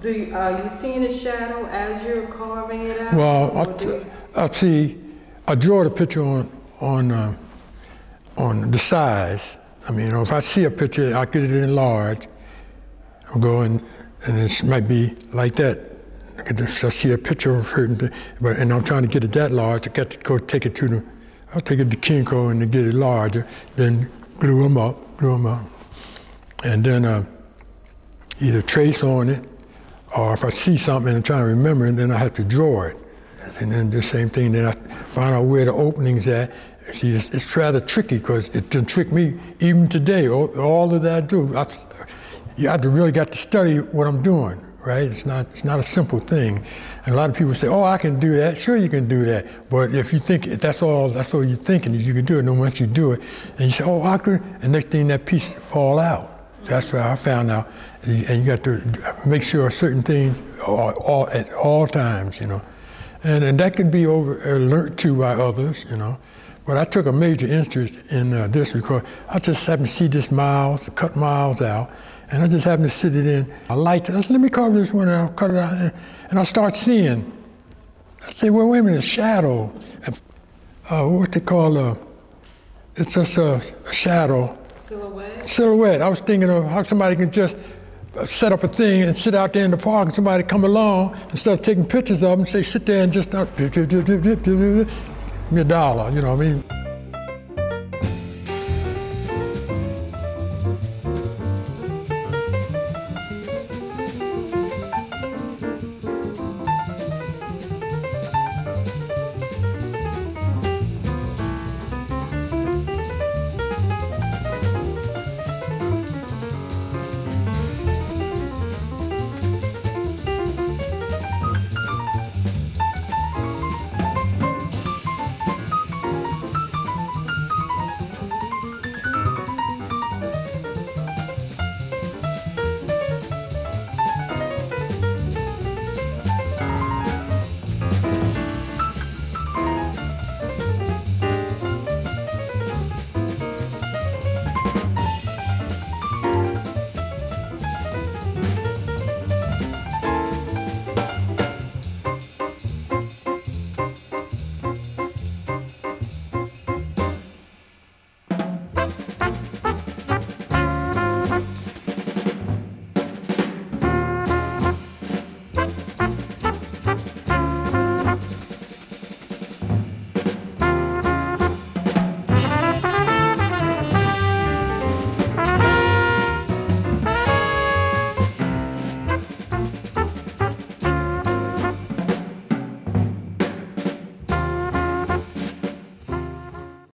Are you seeing a shadow as you're carving it out? Well, I draw the picture on the size. I mean, if I see a picture, I get it enlarged. I'm going, and it might be like that. I see a picture of her, and I'm trying to get it that large. I got to go take it to I'll take it to Kinko and get it larger, then glue them up, and then either trace on it, or if I see something and I'm trying to remember it, then I have to draw it. And then the same thing, then I find out where the opening's at. See, it's rather tricky because it didn't trick me even today. All of that I do, you have to really got to study what I'm doing, right? It's not a simple thing. And a lot of people say, oh, I can do that. Sure, you can do that. But if you think that's all you're thinking is you can do it, and then once you do it, and you say, oh, I could, and next thing that piece fall out. That's what I found out. And you got to make sure certain things at all times, you know. And that could be learned to by others, you know. But I took a major interest in this because I just happened to see this cut Miles out, and I just happened to sit it in. I liked it. I said, let me carve this one, and I'll cut it out. And I start seeing. I say, well, wait a minute, shadow. What they call it's just a shadow. Silhouette? Silhouette. I was thinking of how somebody can just set up a thing and sit out there in the park and somebody come along and start taking pictures of them and say, sit there and just start, give me $1, you know what I mean?